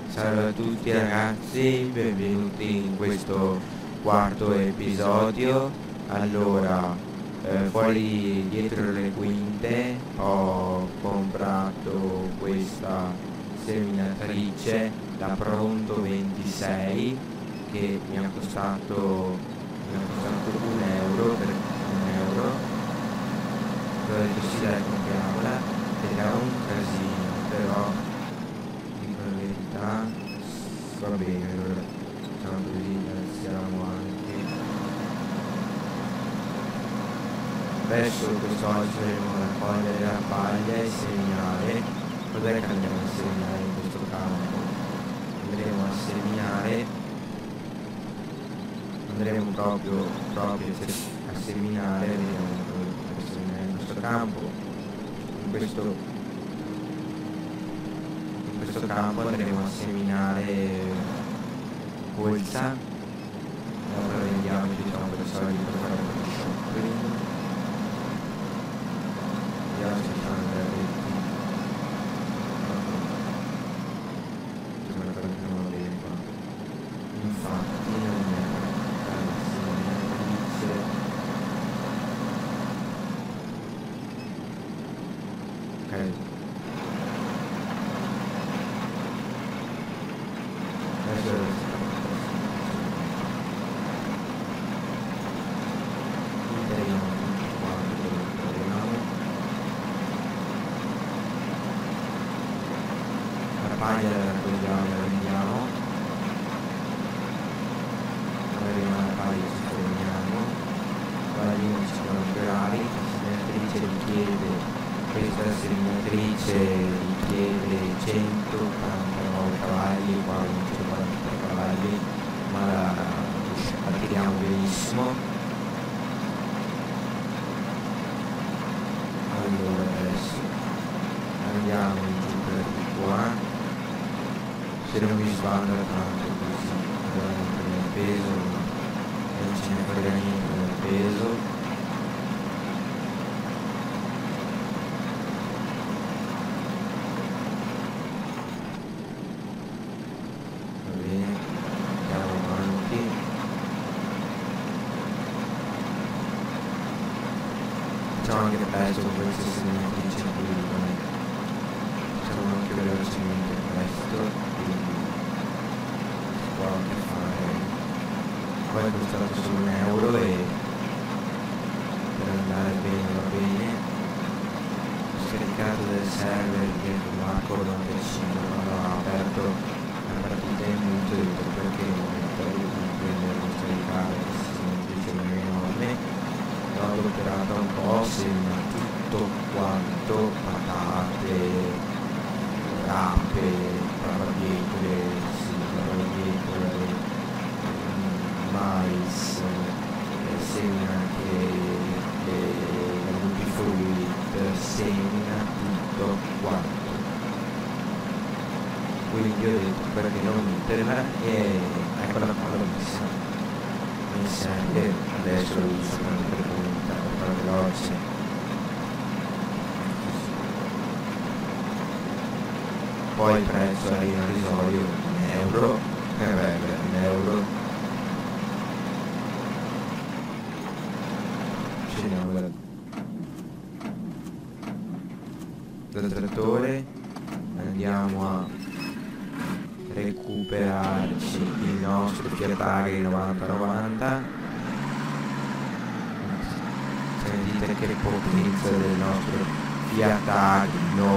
Salve a tutti ragazzi, benvenuti in questo quarto episodio. Allora, fuori dietro le quinte ho comprato questa seminatrice da Pronto 26 che mi ha costato 1 euro per 1 euro. Ho detto sì dai, compriamola, ed era un casino, però dico la verità, va bene, allora facciamo così, iniziamo anche. Adesso quest'oggi andremo a raccogliere la paglia e seminare. Cos'è che andiamo a seminare in questo campo? Andremo a seminare, andremo proprio a seminare, vediamo in questo campo, in questo campo andremo a seminare colza. Allora vediamo, diciamo, per soldi per fare un po' di shopping. Vediamo se ci sono veramente sembra che non lo vedo qua. Infatti non è ok. La paglia la raccogliamo e la vendiamo. Avremo la paglia ci fermiamo. Qua lì non ci sono operari. La seminatrice richiede, questa seminatrice richiede 149 cavalli, qua 143 cavalli, ma la tiriamo benissimo. Allora adesso andiamo giù per qua, se non mi sbanda tanto così veramente nel peso, non ce ne frega niente del peso. Va bene, andiamo avanti. Facciamo anche presto con queste seminatrici qui, facciamo anche velocemente presto, quindi si può anche fare. Poi è costato solo 1 euro e per andare bene va bene. Ho scaricato del server dietro Marco 95, quando ho aperto la partita in mute, ho detto perché non mettere di prendere lo scaricare questa seminatrice enorme. L'ho adoperata un po', sembra tutto quanto patate, rape, barbabietole, mais, semina anche la multifruit, semina tutto quanto. Quindi ho detto perché non metterla e eccola qua, l'ho messa. Mi serve, adesso lo uso tanto per fare veloce. Poi il prezzo è irrisorio, 1 euro, e beh, 1 euro. Scendiamo dal trattore, andiamo a recuperarci il nostro Fiat Agri 9090. Sentite che potenza del nostro Fiat Agri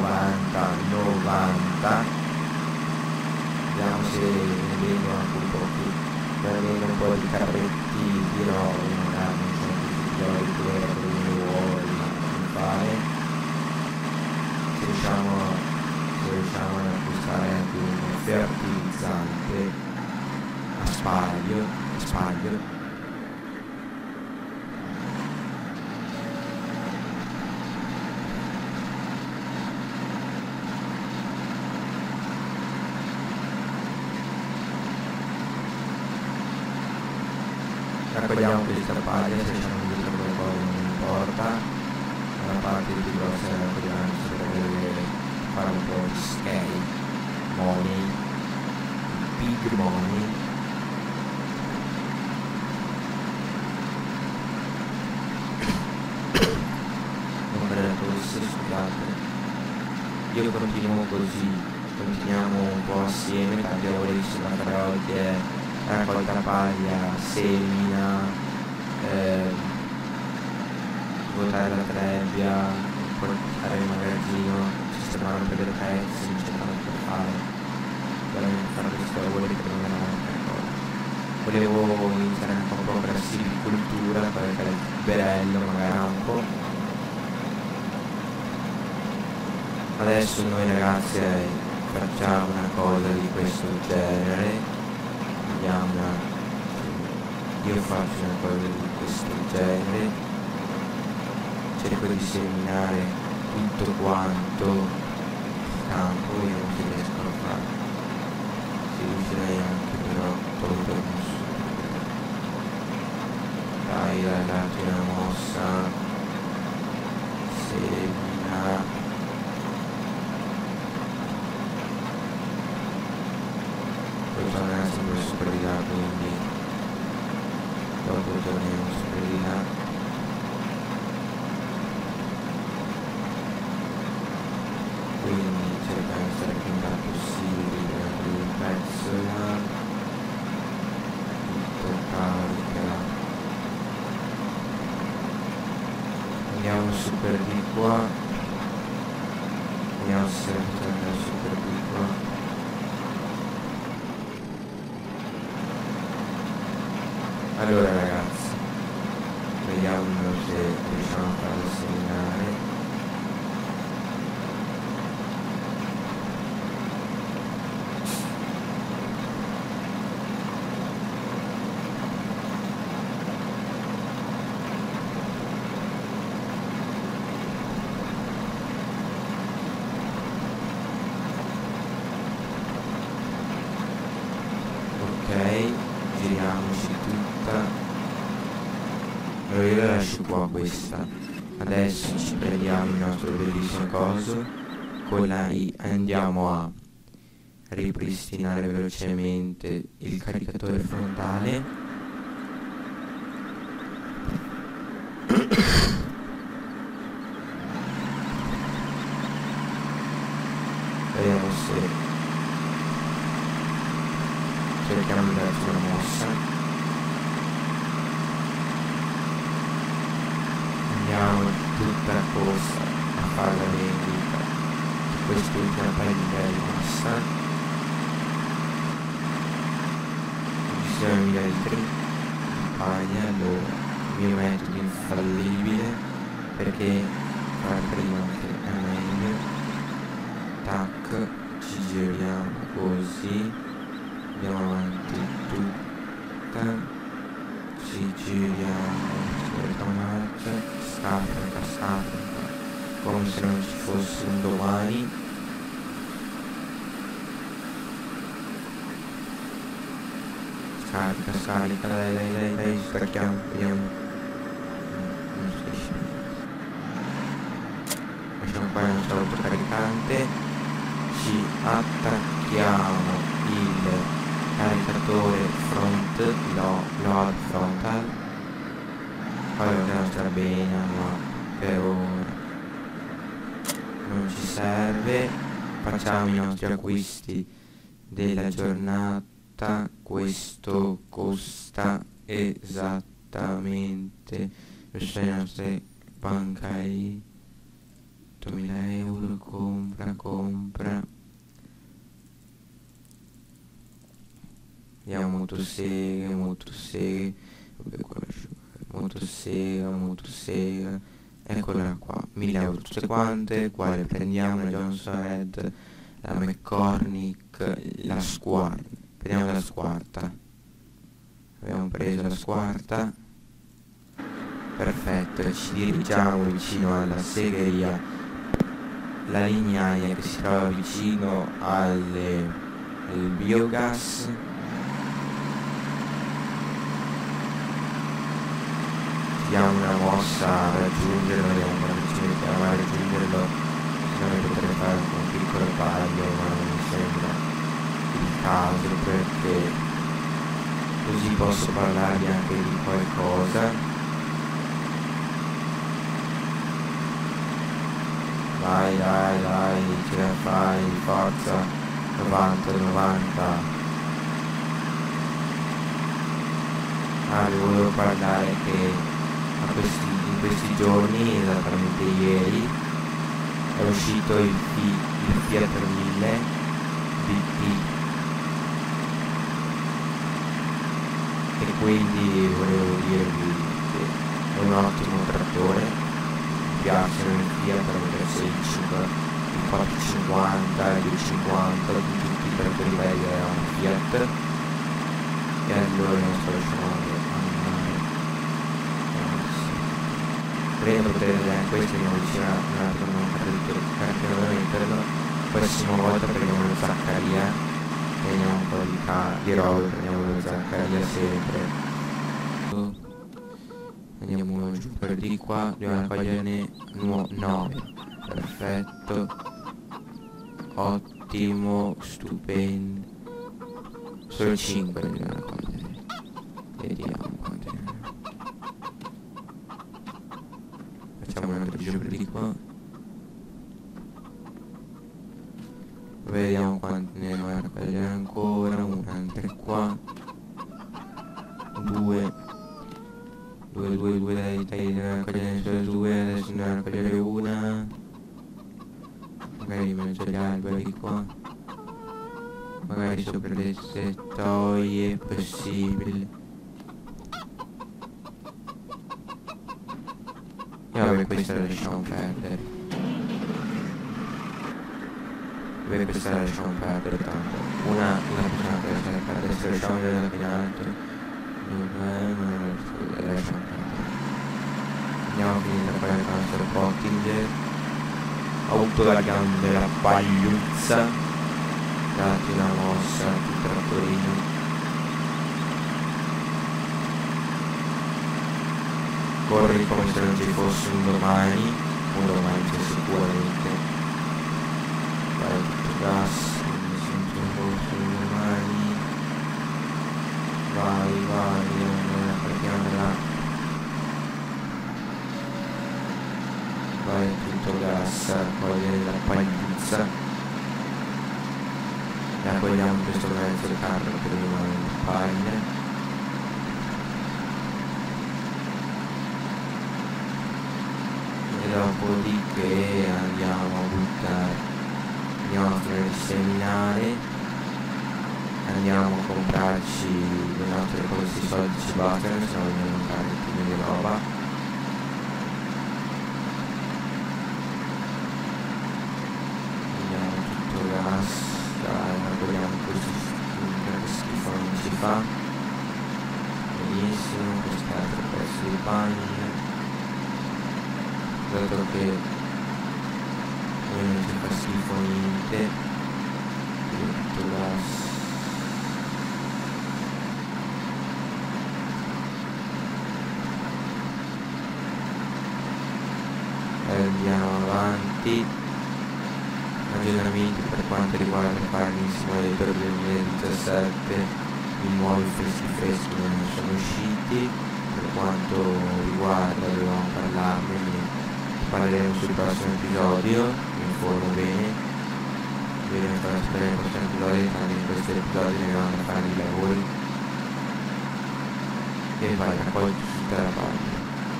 9090. Vediamo se ne vedo anche un po' più, almeno un po' di carretti di roba, magari non so, di roba per le uova, di fare. Se riusciamo ad acquistare anche un fertilizzante a spaglio. Raccogliamo questa paglia, se siamo dietro qualcosa non importa, la parte più grossa la raccogliamo per fare un po' di scale money big money. Scusate, io continuo così, continuiamo un po' assieme, tagliamo le carote, raccolta paglia, semina, vuotare la trebbia, portare il magazzino, sistemare per dei pezzi, non c'è tanto da fare, veramente fare questo lavoro che non era una cosa. Volevo iniziare un po' per la silvicoltura, perché il berello magari un po'. Adesso noi ragazzi facciamo una cosa di questo genere, io faccio una cosa di questo genere, cerco di seminare tutto quanto il campo, io non ci riesco a fare, si riuscirei anche però tolto il musso. Dai, dati una mossa, semina. Torna sempre super di là, quindi dopo torniamo super di là. Quindi cerchiamo di stare più in là possibile per il pezzo là, tutto carica. Andiamo super di qua, andiamo sempre ad andare super di qua. Allora ragazzi, vediamo se riusciamo a farlo seminare. Ok, giriamoci tutta. Allora io la lascio qua questa. Adesso ci prendiamo il nostro bellissimo coso, con la I andiamo a ripristinare velocemente il caricatore frontale. Vediamo se cerchiamo di darci una mossa. Andiamo tutta la corsa a fare la vendita di quest'ultima pagina di massa. Ci sono 1000 litri di paglia, allora il mio metodo infallibile, perché fare prima che è meglio. Tac, ci giriamo così, andiamo avanti tutta, ci giriamo la marcia, scarica, come se non ci fosse un domani. Scarica, dai, scarichiamo, vediamo. Non si riesce. Lasciamo qua il nostro autocaricante, ci attacchiamo il caricatore front, load frontal. Allora la nostra bene, ma per ora non ci serve. Facciamo i nostri acquisti della giornata. Questo costa esattamente, queste le nostre bancari, 8000 euro, compra. Andiamo motosega, vabbè, motosega, eccola qua, 1000 euro tutte quante. Quale prendiamo? La Johnson Red, la McCormick, la Squarta. Prendiamo la Squarta, abbiamo preso la Squarta, perfetto, e ci dirigiamo vicino alla segheria, la lignaia che si trova vicino al biogas. Diamo una mossa a raggiungerlo, vediamo quando ci mettiamo a raggiungerlo, se no potrei fare un piccolo taglio, ma non mi sembra il caso, perché così posso parlarvi anche di qualcosa. Dai, ce la fai, forza, 90. Vi volevo parlare che in questi giorni, esattamente ieri, è uscito il Fiat 1000 BT, e quindi volevo dirvi che è un ottimo trattore. Mi piacciono i Fiat perché il 450, il 250, tutti i trattori belli erano Fiat, e allora non sto lasciando andare. Credo questo mi avvicina un altro caricamento. La prossima volta prendiamo lo Zaccaria, prendiamo un po' di roba, prendiamo lo Zaccaria sempre. Andiamo giù per di qua, dobbiamo coglierne 9. Perfetto, ottimo, stupendo. Solo 5 ne dobbiamo cogliere. Vediamo quante ne. Facciamo un altro giro per di qua. Vediamo quante ne dobbiamo cogliere ancora. Un'altra qua. 2, dai, ne cogliere solo 2, adesso ne dobbiamo cogliere una. Magari in mezzo agli alberi qua. Magari sopra le settoie, è possibile. E vabbè, questa la lasciamo perdere. Tanto. Una la possiamo lasciare perdere, se lasciamo vedere in alto. La lasciamo perdere. Andiamo a finire a fare il nostro Pottinger. Auto la gamma della pagliuzza. Dati una mossa di trattorino. Corri come se non ci fosse un domani c'è sicuramente. Vai tutto gas, come se non ci fosse un domani. Vai, partiamo là. Vai tutto gas, cogliere la pagliuzza. E raccogliamo questo mezzo carro che rimane in paglia. E dopodiché andiamo a fare il seminare, andiamo a comprarci le nostre cose, i soldi ci bastano, se no dobbiamo comprare un po' di roba. Raccogliamo questo schifo, non si fa benissimo. Quest'altro pezzo di paglia, dato che non ci fa schifo niente, tutto gas. E andiamo avanti. Aggiornamenti per quanto riguarda Farming Simulator 2017, i nuovi freschi non sono usciti. Per quanto riguarda, dovevamo parlarne, parleremo sul prossimo episodio, mi informo bene. Vedremo fare sperare il prossimo episodio, tanto in questo episodio ne vanno a fare i lavori. E vai, raccogli tutta la parte.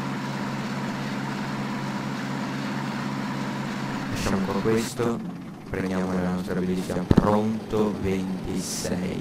Lasciamo un po' questo. Prendiamo la nostra bellissima Pronto 26.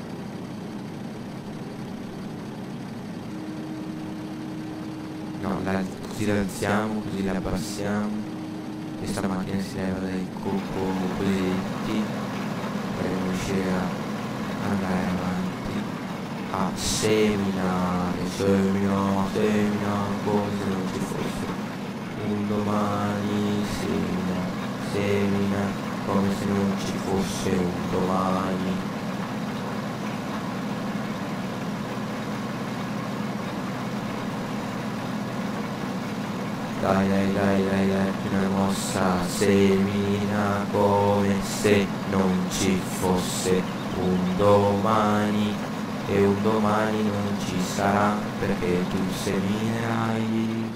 No, così la alziamo, così la abbassiamo. Questa macchina si leva dai cosiddetti per riuscire a andare avanti, a seminare come se non ci fosse un domani. Semina come se non ci fosse un domani. Dai, una mossa. Semina come se non ci fosse un domani, e un domani non ci sarà perché tu seminerai.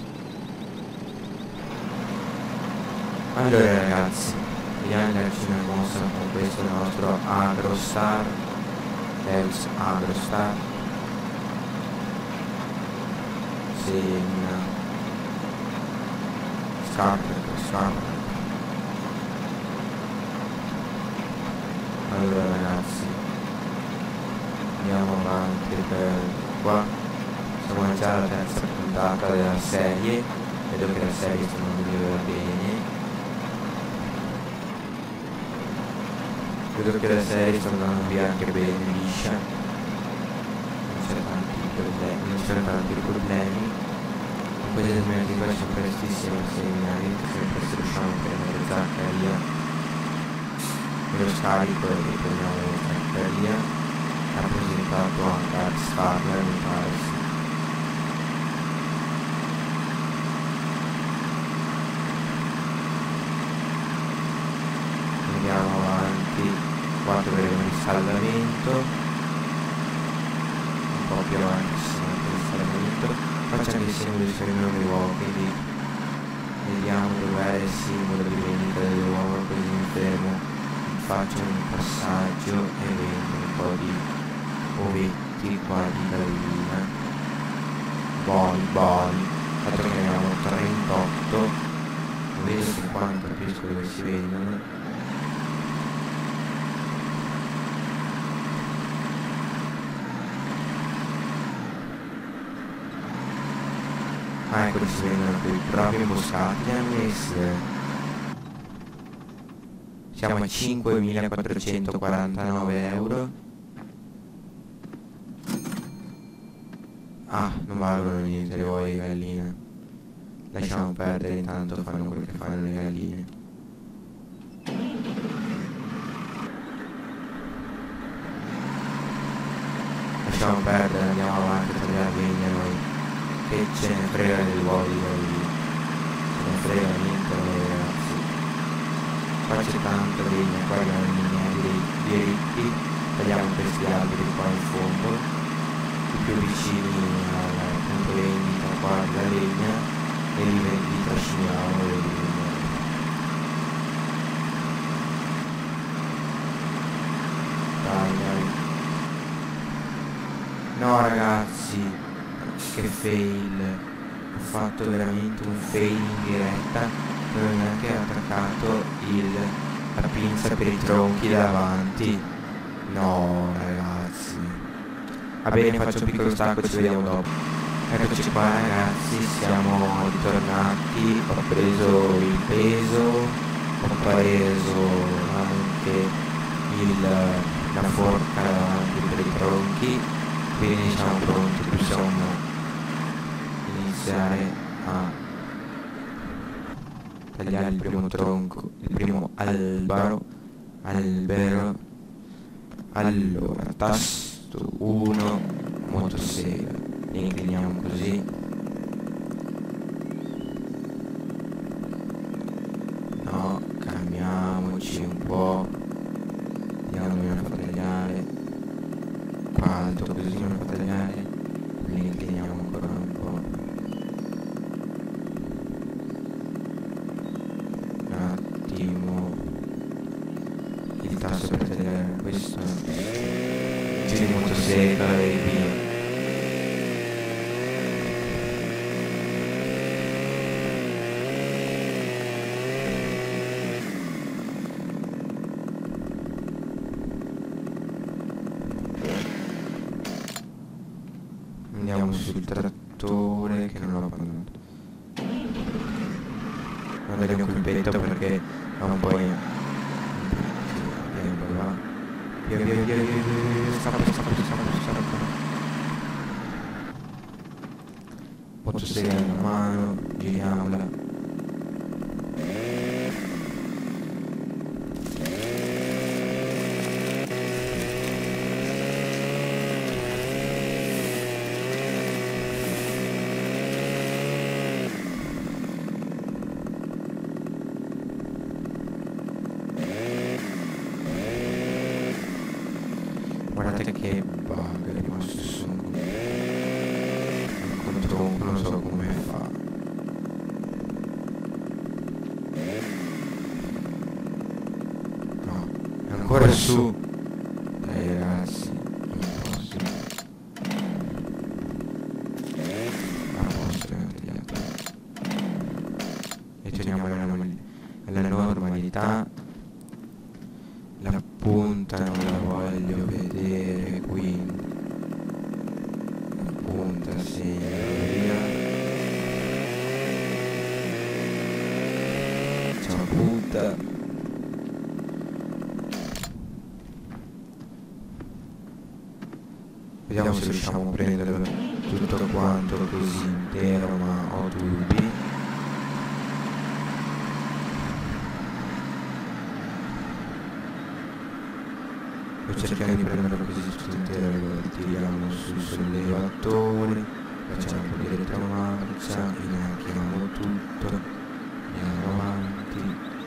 Allora ragazzi, vediamo di darci una mossa con questo nostro Agrostar, Deus Agrostar. Semina, scarpa. Allora ragazzi, andiamo avanti per qua. Siamo già alla terza puntata della serie, vedo che la serie sta andando bene. Vedo che la serie sta andando via anche bene, liscia. Non c'erano tanti problemi. Poi determinati qua c'è prestissimo il seminario, sempre se riusciamo a prendere Zaccaria. Me lo scarico e prendiamo Zaccaria. Ha presentato anche Art Starler, mi pare sì. Andiamo avanti, qua troveremo il riscaldamento, un po' più avanti ci sarà anche il riscaldamento. Faccio anche il simbolo di Soriano uovo, quindi vediamo dov'è il simbolo di vendita dell'uovo, così mi fermo, faccio un passaggio e vendo un po' di ovetti qua di gallina, buoni, dato che ne abbiamo 38, non vedo che quanto capisco dove si vendono. Ah, ecco, si vendono qui proprio imboscati da messe. Siamo a 5.449 euro. Ah, non valgono niente le uova di gallina. Lasciamo perdere, intanto fanno quel che fanno le galline. Lasciamo perdere, andiamo avanti a tagliare legna noi. Che ce ne frega delle uova di gallina. Ce ne frega niente noi ragazzi. Qua c'è tanta legna, qua abbiamo i miei diritti. Tagliamo questi alberi qua in fondo, i più vicini al punto vendita qua della legna, e li trasciniamo e li vendiamo. Dai. No ragazzi, che fail, ho fatto veramente un fail in diretta, non ho neanche attaccato la pinza per i tronchi davanti. No ragazzi, va bene, faccio un piccolo stacco, ci vediamo dopo. Eccoci qua ragazzi, siamo ritornati, ho preso il peso, ho preso anche la forca davanti per i tronchi, quindi siamo pronti, possiamo iniziare a tagliare il primo tronco, il primo albero. Allora, tasto 1, motosega, li incliniamo così. No, calmiamoci un po', vediamo dove non fa tagliare, qua alto così non fa tagliare, li incliniamo ancora un po'. Il tasto per tagliare questo, giri di motosega e via. Andiamo sul trattore che non ho abbandonato. Non taglio un colpetto perché è un po' via, scappa. Motosega in mano, giriamola. Guardate che bug è rimasto su. Non so come fa. No, è ancora su. Dai ragazzi, impossibile. A posto, e torniamo alla normalità. La punta non la voglio vedere, quindi la punta via. Ciao punta. Vediamo se riusciamo a prenderlo tutto quanto così intero, ma ho dubbi. Cerchiamo di prenderlo così tutto intero, lo tiriamo sul sollevatore, facciamo un po' di retromarcia, inarchiamo tutto, andiamo avanti,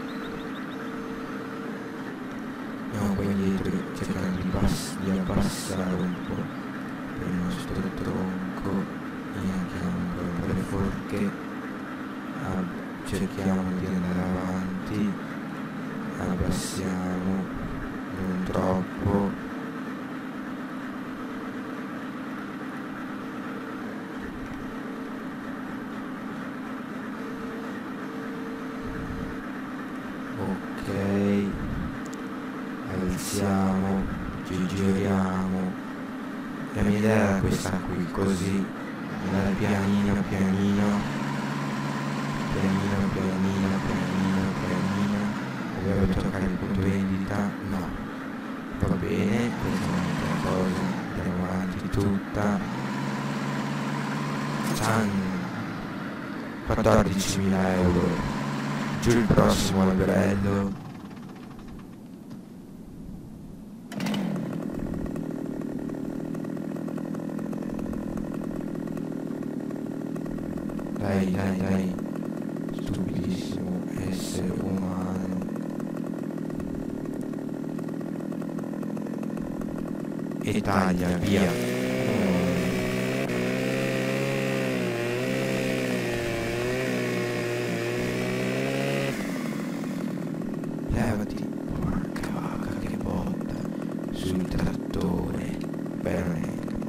andiamo poi indietro cercando di abbassare un po' per il nostro tronco, inarchiamo un po' le forche, cerchiamo di andare avanti, abbassiamo non troppo, ok, alziamo, ci giriamo. La mia idea era questa qui, così andare pianino pianino pianino pianino pianino pianino. Dovevo toccare il punto vendita, no. Va bene, questa è un'altra cosa, andiamo avanti tutta. 14.000 euro. Giù il prossimo alberello. Dai, stupidissimo essere umano. E taglia via. Levati, porca vacca, che botta sul trattore. Veramente.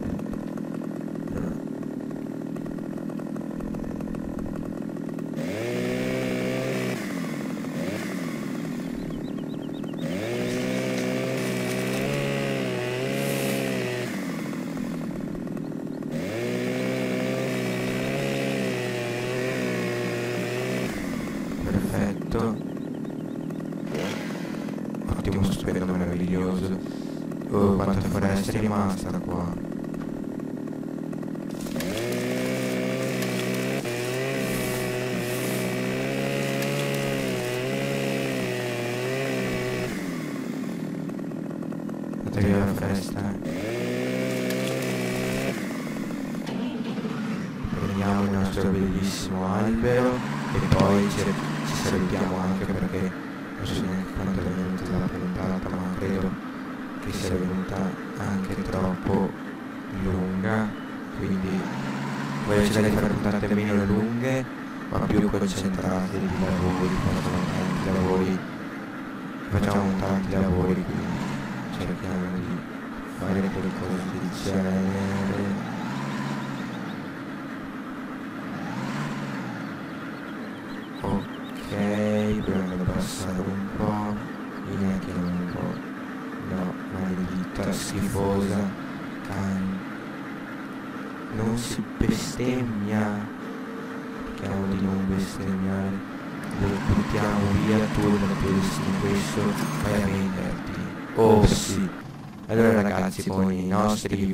Perfetto, ottimo, stupendo, meraviglioso. Oh, quanta foresta è rimasta qua. Guardate via la foresta. Prendiamo il nostro bellissimo albero e poi ci salutiamo anche perché non so neanche quanto è venuta la puntata, ma credo che sia venuta anche troppo lunga, quindi voglio cercare di fare puntate meno lunghe ma più concentrate di lavori, facciamo tanti lavori, quindi cerchiamo di fare qualcosa del genere. Ok, proviamo ad abbassare un po', neanche un po', no, maledetta, schifosa, non si bestemmia, cerchiamo di non bestemmiare, lo buttiamo via, tu non pensi questo, vai a venderti, oh sì. Allora ragazzi, con i nostri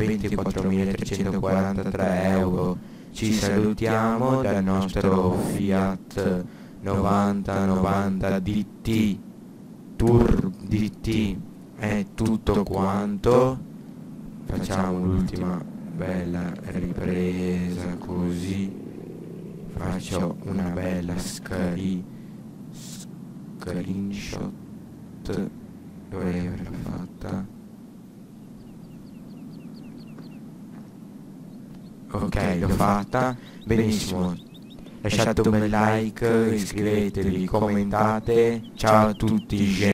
24.343 euro ci salutiamo dal nostro Fiat 90 DT DT. È tutto quanto. Facciamo l'ultima bella ripresa, così faccio una bella screenshot. Dovrei averla fatta. Ok, l'ho fatta. Benissimo. Lasciate un bel like, iscrivetevi, commentate. Ciao a tutti.